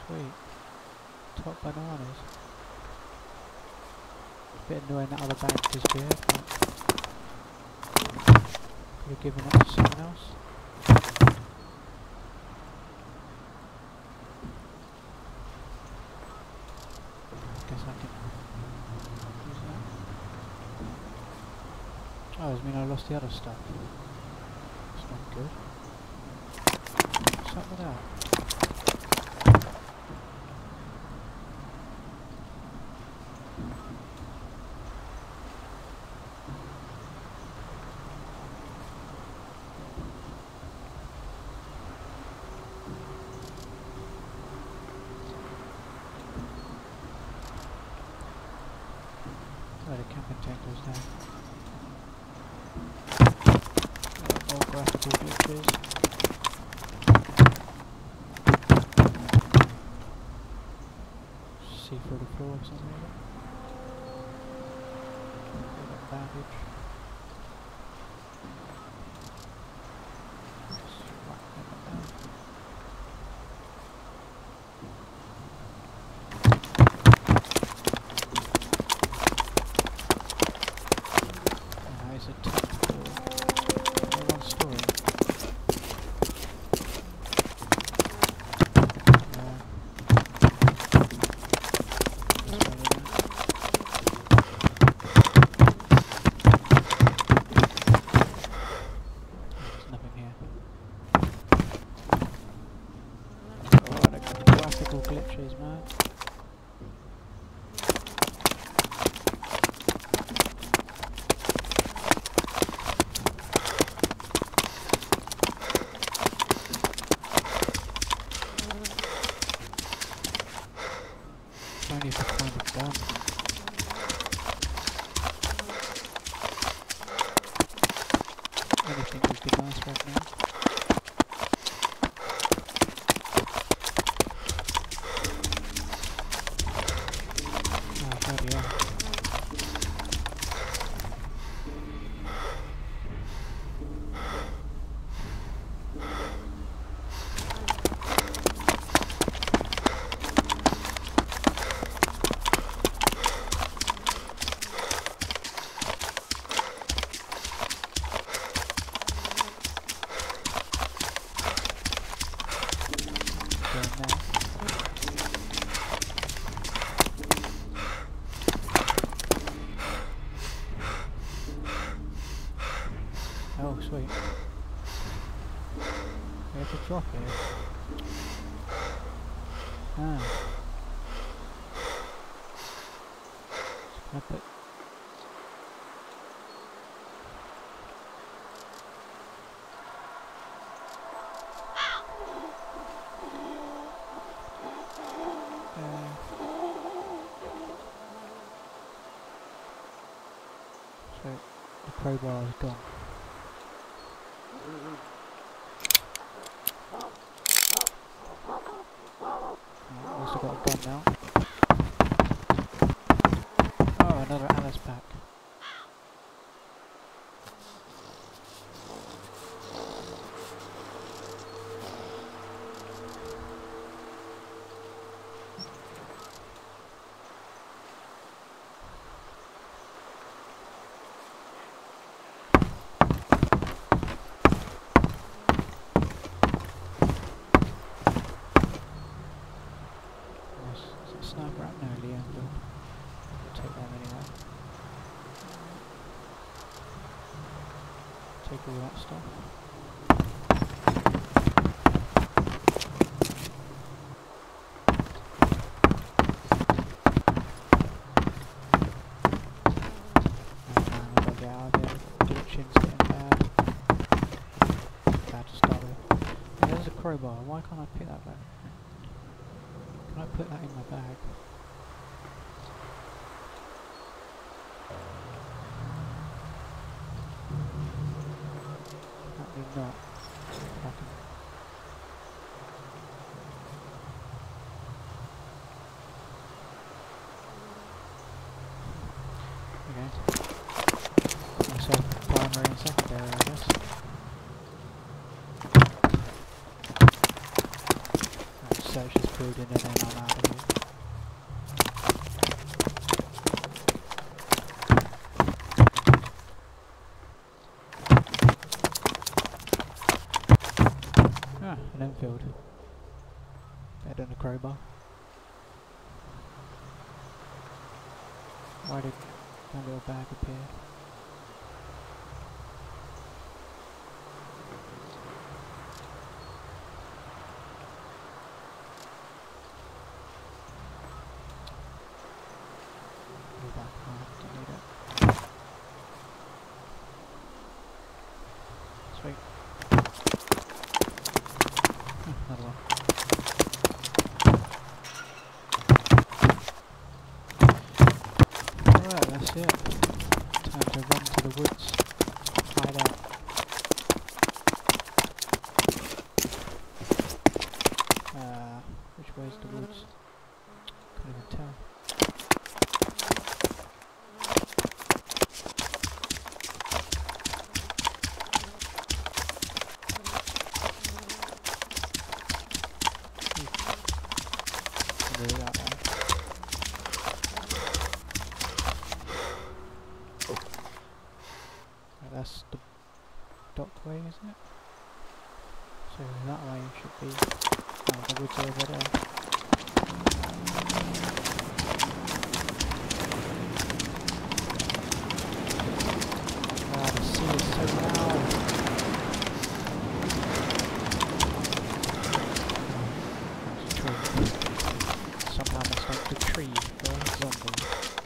Sweet. Top bananas. Bit annoying that other bag disappeared, but could have given it to someone else. Guess I can use that. Oh, does mean I lost the other stuff. That's not good. What's up with that? Where the camping tank goes down. More graphical glitches. See through the floor or something. Bandage. Just whack that down. It's a tactical one story. There's nothing here. Oh, the graphical glitches, man. Only if it's kind of done. Anything would be nice right now. Oh, bloody hell. Oh, sweet. We have to drop it. Ah. Can I put... So, the crowbar is gone. Also got a gun now. Oh, another Alice pack. Sniper out now, Liam. We'll take them anyway. Take all that stuff. Oh man, I've got to get out of here. Glitching's getting bad. Bad to start with. Oh, there's a crowbar. Why can't I pick that back? Can I put that in my bag? Apparently not. Okay. Put myself primary and secondary, I guess. Right, search this building and then I'm out of here. Ah, an Enfield. Better than a crowbar. Why did my little bag appear? Sweet. Another one. Alright, that's it. Time to run to the woods. Hide out. Which way's the woods? Couldn't even tell. That's the dock way, isn't it? So that way should be the woods over there. The sea is so loud. That's a tree. Somehow mistake the tree for a zombie.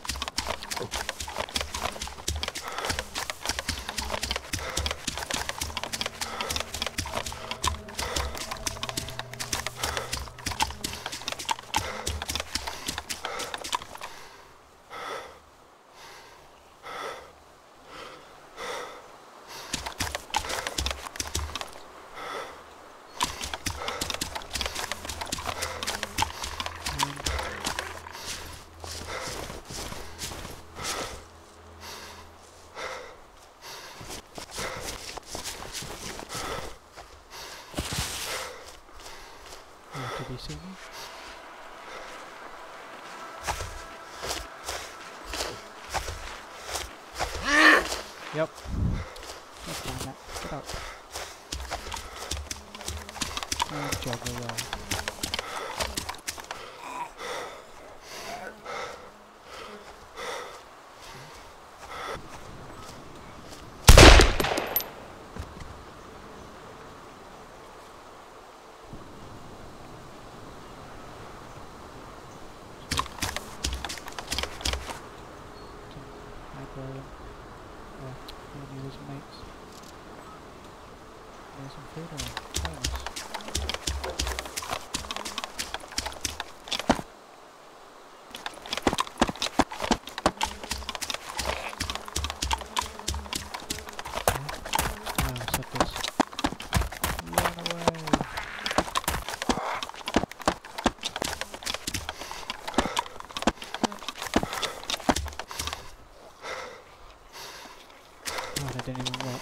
Did he see me? Yep. Let's find that. Get up. And jog away. His mates. There's some food on it. Run away. Oh, that didn't even work.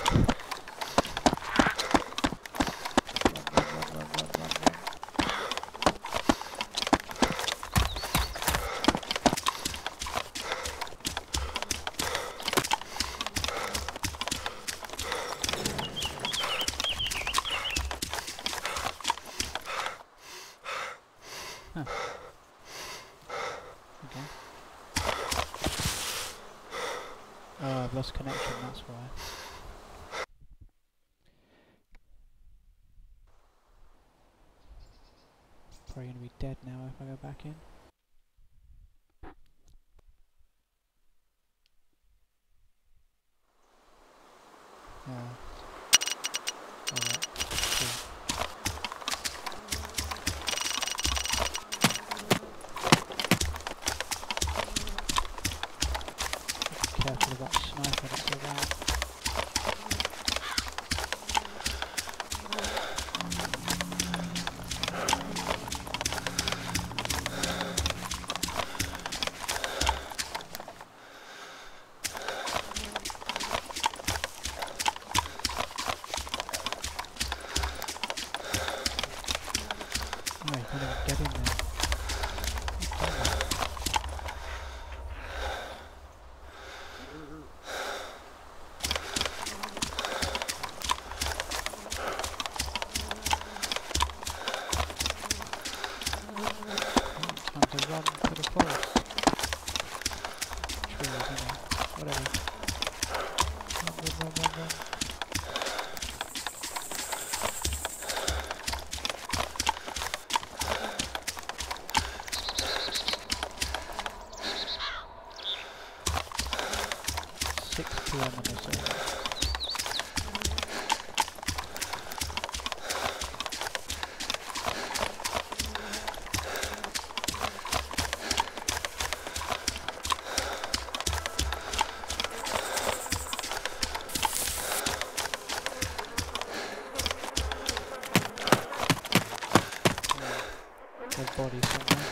Run. Huh. Okay. Oh, I've lost connection, that's why. Probably gonna be dead now if I go back in. Yeah. Alright, cool. Be careful of that sniper that's around. Anyway, I can't even get in there. You've done that. Time to run to the forest. Trees, you know, whatever. Run. 6 PM on this area. There's bodies somewhere.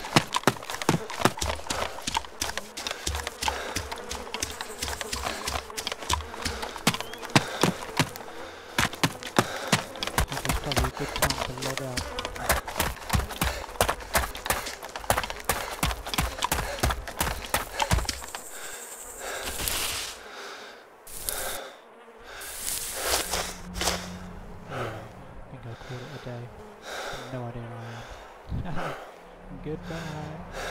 Probably a good time to log out. Yeah, I think I'll call it a day. No idea where I am. Goodbye.